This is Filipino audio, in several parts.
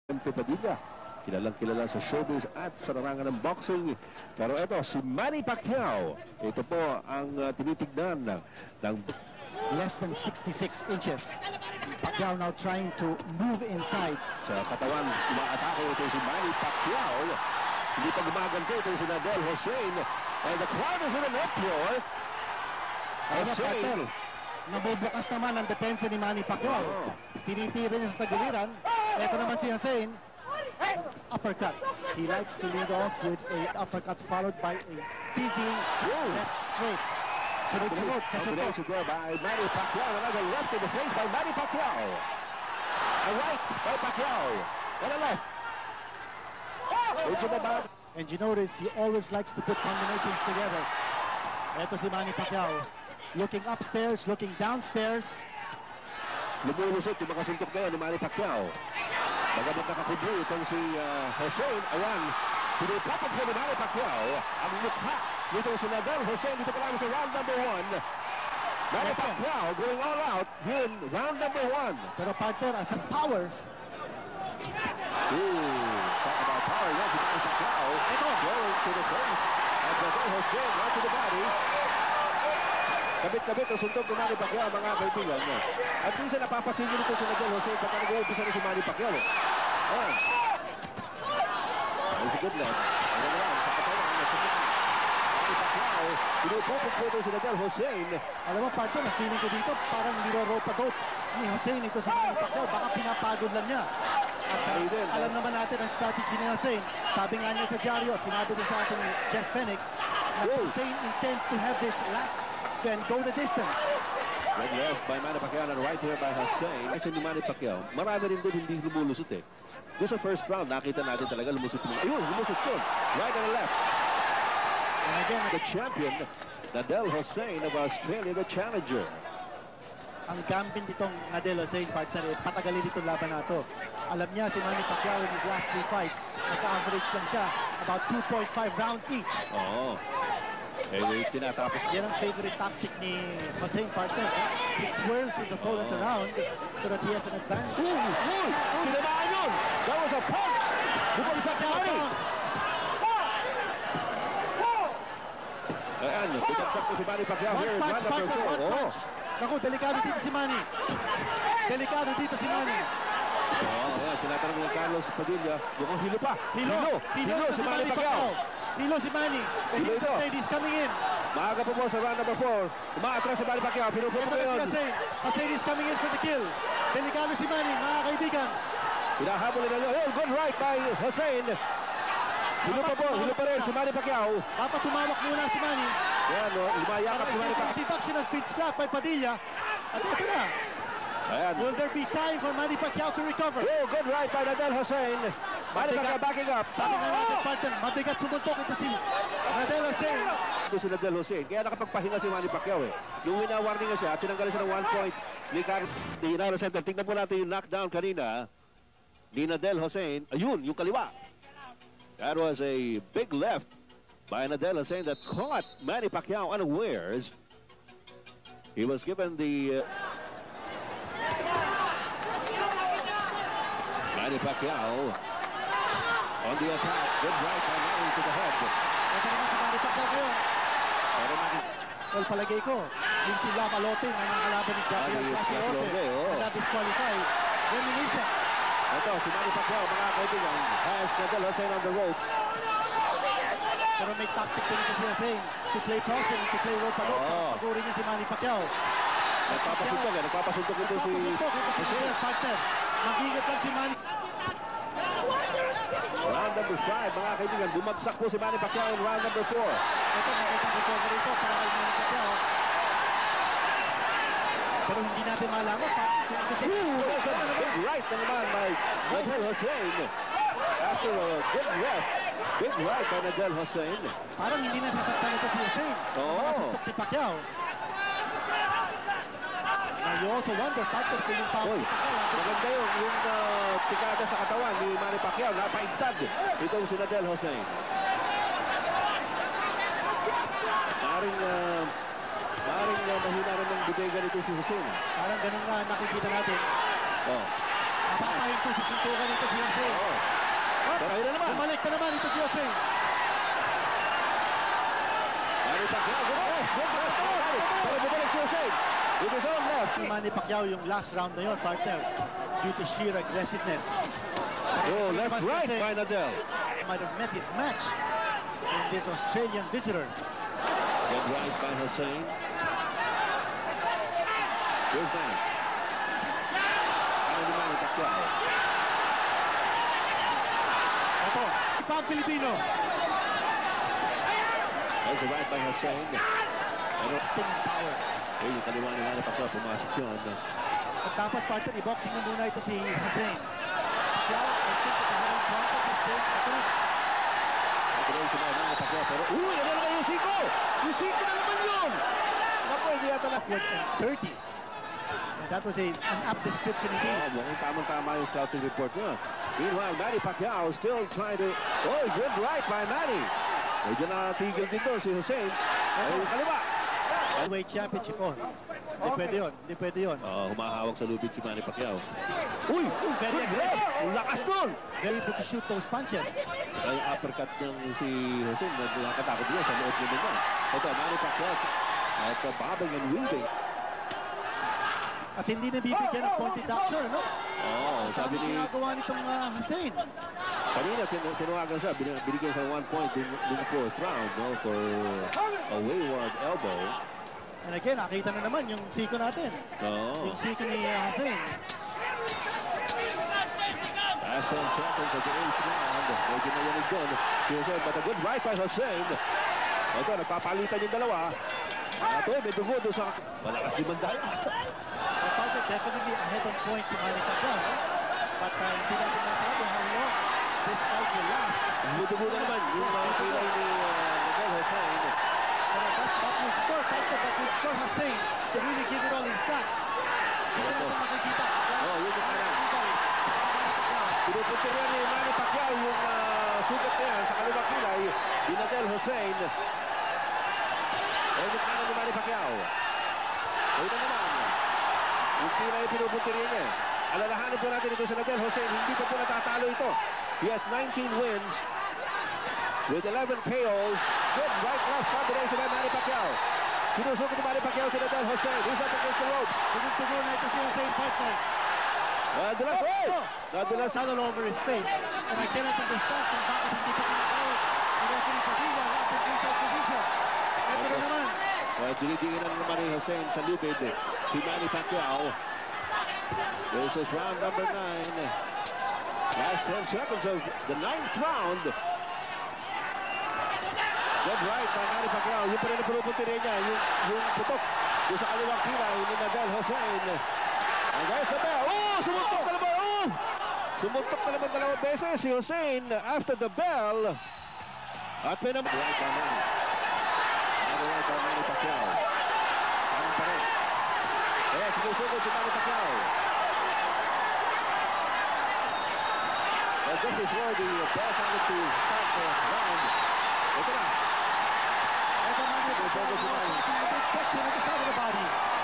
Padilla, kilalang-kilala sa showbiz at sa larangan ng boxing. Pero ito, si Manny Pacquiao. Ito po ang tinitignan ng less than 66 inches. Pacquiao now trying to move inside. Sa katawan, umaatake ito si Manny Pacquiao. Hindi pa gumaganti ito si Nadel Hossein. And the crowd is in an uproar. Hossein. Nabubukas naman ang depensa ni Manny Pacquiao. Tinitira niya sa tagiliran. Ito naman si Hossein. Uppercut. He likes to lead off with a uppercut followed by a dizzying left straight. Sunod-sunod. Combination there by Manny Pacquiao. Another left in the face by Manny Pacquiao. A right by Pacquiao. And a left. And you notice he always likes to put combinations together. Ito si Manny Pacquiao. Looking upstairs, looking downstairs. Lumulusot yung mga suntok na yan ni Manny Pacquiao. Magamot nakakubli itong si Hossein. Ayan, pinipapag ko ni Manny Pacquiao ang mukha nito si Nadel Hossein. Dito pa lang sa round number 1. Manny Pacquiao going all out in round number 1. Pero partner, as a power. Talk about power. Yes, si Manny Pacquiao. Going to the face of Nadel Hossein. Right to the body. Kabit-kabit ang suntok ni Manny Pacquiao, mga kaibigan. At minsan napapatigil ito si Nadel Hossein pagka nag-uumpisa na si Manny Pacquiao. Ayan. There's a good left. Ayan naman, sa katawan. Manny Pacquiao, pinupupok po ito si Nadel Hossein. Alam mo, partner, na feeling ko dito, parang niro-ropa-dope ni Hossein ito si Manny Pacquiao. Baka pinapagod lang niya. At alam naman natin ang strategy ni Hossein. Sabi nga niya sa dyaryo, at sinabi din sa ating Jeff Fennick, na Hossein intends to have this last then go the distance. Good left by Manny Pacquiao and right here by Hossein. Actually, Manny Pacquiao, marami rin doon hindi lumulusot eh. Doon sa first round, nakita natin talaga lumusot mo. Ayun, lumusot yun. Right and left. And again, the champion, Nadel Hossein of Australia, the challenger. Ang gambit nitong Nadel Hossein, partner, patagalin itong laban na ito. Alam niya si Manny Pacquiao in his last 3 fights, nagka-average lang siya about 2.5 rounds each. Oo. Tinatapos. Yan ang favorite tactic ni Hossein, partner. He twirls his opponent around so that he has an advantage. Tinamaan yun! That was a punch! Bumagsak si Manny! Ayan, bumagsak po si Manny Pacquiao here in round number 4. Naku, delikado dito si Manny. Delikado dito si Manny. Ayan, tinatanong ng Carlos Padilla. Mukhang hilo pa. Hilo si Manny Pacquiao. Hilo si Manny. The hits of Sadie is coming in. Maaga po sa round number 4. Umaatras si Manny Pacquiao. Pinupupo yun. Hossein is coming in for the kill. Delikado si Manny, mga kaibigan. Hinahabol nila yun. Oh, good right by Hossein. Hilo pa rin si Manny Pacquiao. Papatumawak muna si Manny. Yan, lumayakap si Manny Pacquiao. Deduction of speed slap by Padilla. At ito na. Ayan. Will there be time for Manny Pacquiao to recover? Oh, good right by Nadel Hossein. Manny Pacquiao backing up. Sabi nga natin, partner, mabigat sumuntok ito si Nadel Hossein. Ito si Nadel Hossein. Kaya nakapagpahinga si Manny Pacquiao eh. Yung wina-warning nga siya, tinanggalan siya ng 1 point ni United Center. Tingnan po natin yung knockdown kanina ni Nadel Hossein. Ayun, yung kaliwa. That was a big left by Nadel Hossein that caught Manny Pacquiao unawares. He was given the... Manny Pacquiao on the attack. Good right by Manny to the head. Ito naman si Manny Pacquiao ngayon. Well, palagay ko, yung si Lava Lotin na nakalaban ni Gabriel Clasiorte na na-disqualify. Reminiscent. Ito, si Manny Pacquiao, mga kaibigan, has Nadel Hossein on the ropes. Pero may tactic din ito si Hossein to play crossing, to play rope-a-rope. Pagurin niya si Manny Pacquiao. Nagpapasuntok ito si Hossein. Partner, mag-ingat lang si Manny. Round number 5, mga kaibigan, bumagsak po si Manny Pacquiao in round number 4. Ito, nakitang recovery ito para kay Manny Pacquiao. Pero hindi natin malaman. There's a big right naman by Nadel Hossein. After a good left, big right by Nadel Hossein. Parang hindi na sasaktan ito si Hossein. Nakasuntok si Pacquiao. Now you also wonder, partner, kung yung power. Maganda yung tikada sa katawan ni Manny Pacquiao. Napaigtad itong si Nadel Hossein. Maring mahina rin ng bodega nito si Hossein. Parang ganun nga nakikita natin. Napapahinto sa sintukan nito si Hossein. Bumalik na naman ito si Jose. Manny Pacquiao, good left. Pero bumalik si Jose. With his own left. Manny Pacquiao yung last round na yun, partner, due to sheer aggressiveness. Oh, left, right by Nadal. Might have met his match in this Australian visitor. Good right by Hussein. Here's Manny. Manny Pacquiao. Ito, pang Pilipino. There's a right by Hussein. Ano? Stinging power. Eh, yung kaliwa ni Manny Pacquiao, pumasok yun. So dapat partner, i-boxing na muna ito si Hussein. Pacquiao, I think that the whole point of this stage, ito na. Ito rin si Manny Pacquiao, pero uy, ano naman yung siko? Yung siko na naman yun! Naku, hindi yata na. 30. And that was an apt description indeed. Oh, mukhang tamang-tama yung scouting report niya. Meanwhile, Manny Pacquiao still trying to... Oh, good right by Manny. Medyo natigil din doon si Hussein. Ay, yung kaliwa. Heavyweight championship on. Hindi pwede yun. Hindi pwede yun. Humahawak sa lubid si Manny Pacquiao. Uy! Very Good aggressive. left! Ang lakas doon! Very able to shoot those punches. Ay, uppercut ng si Hussein. Nakakatakot niya sa loob niya naman. Ito, Manny Pacquiao. At bobbing and weaving. At hindi na bibigyan ng point deduction, ano? Oo, sabi Ang ni... ginagawa nitong Hussein. Kanina, tinawagan siya. Binigyan siya 1 point dun 4th round, no? For a wayward elbow. And again, nakita na naman yung siko natin. Oo. Yung siko ni Hussein. Last 10 seconds of the 8th round. Medyo nayanig doon. Si Hussein, but a good right by Hussein. Ito, nagpapalitan yung dalawa. Ito, may dugo doon sa... Malakas di Mandaya. Parker definitely ahead on points si Manny Pacquiao. No? But hindi natin masabi how long this fight will last. May dugo na naman yung pilay ni Nadal Hussein. That will score, Parker, that will score Hussein to really give it all he's got. Dito natin makikita. Oh, yun yung kanan. Pinupunta rin ni Manny Pacquiao yung sugat na yan sa kaliwang kilay ni Nadal Hussein. O yung kanan ni Manny Pacquiao. O ito naman. Yung kilay pinupunta rin niya. Alalahanin po natin ito sa Nadal Hussein. Hindi pa po natatalo ito. He has 19 wins with 11 KOs. Good right-left combination by Manny Pacquiao. Sinusukat ni Manny Pacquiao si Nadal Hussein. He's up against the ropes. Tugon na ito si Hussein, partner. Nadulas. Nadulas. All over his face. And I cannot understand kung bakit hindi pa pinakawag si referee Padilla after inside position. Ito na naman. Dinidiinan naman ni Hussein sa lubid si Manny Pacquiao. This is round number 9. Last 10 seconds of the 9th round. Good right by Manny Pacquiao. Yung pa rin ang pinupunti rin niya, yung putok yung sa kaliwang kilay ni Nadal Hussein. And there's the bell. Oh! Sumuntok na naman! Oh! Sumuntok na naman 2 beses si Hussein after the bell. At pinam... Right by Manny. Right by Manny Pacquiao. Parang pa rin. Kaya sinusugod si Manny Pacquiao. Just before the bell sounded to start the round. Ito na. Ito na naman. Sinusugod si Manny. A big section of the side of the body.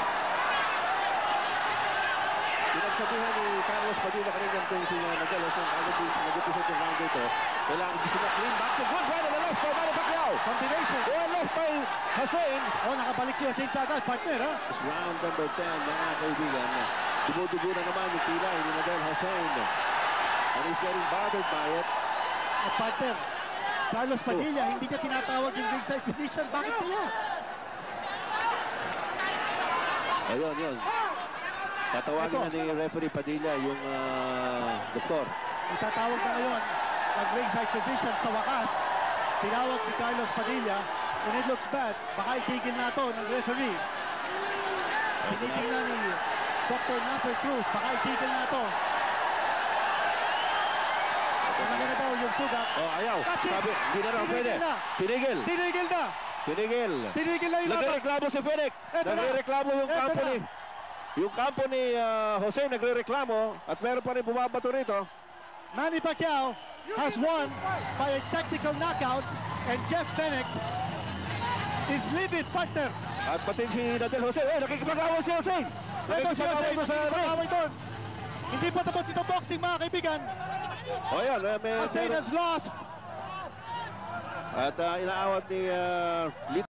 Pinagsabihan ni Carlos Padilla kanina kung si Nadal Hussein nag-episode yung round dito. Kailangan gusto na clean back. So good right on the left by Manny Pacquiao. Combination. Well left by Hussein. Oh, nakabalik si Hussein kagad, partner, ha? This round number 10, mga kaibigan. Dumudugo na naman yung kilay ni Nadal Hussein. And he's getting bothered by it. At partner, Carlos Padilla, hindi niya tinatawag yung ringside position. Bakit kaya? Ayun, yun. Tatawagin na ni referee Padilla yung doktor. Itatawag na ngayon ang ringside position sa wakas. Tinawag ni Carlos Padilla. When it looks bad, baka itigil na ito ng referee. Tinitingnan ni Dr. Nasser Cruz, baka itigil na ito. Malaki na daw yung sugat. Oh, ayaw. That's it. Sabi, hindi na raw pwede. na. Tinigil. Tinigil na. Tinigil. Tinigil na yung laban. Nagrereklamo si Fenech. Eto na. Nagrereklamo yung Eto kampo na. ni... Yung kampo ni Jose nagrereklamo at meron pa rin bumabato rito. Manny Pacquiao has won by a technical knockout and Jeff Fenech is livid, partner. At pati si Nadal Hussein. Eh, nakikipag-away si Hussein. Ito si Nakikipag-away Hussein, doon sa ring. nakikipag-away doon. Hindi pa tapos itong boxing, mga kaibigan. O yan, may Hussein has lost. at inaawat ni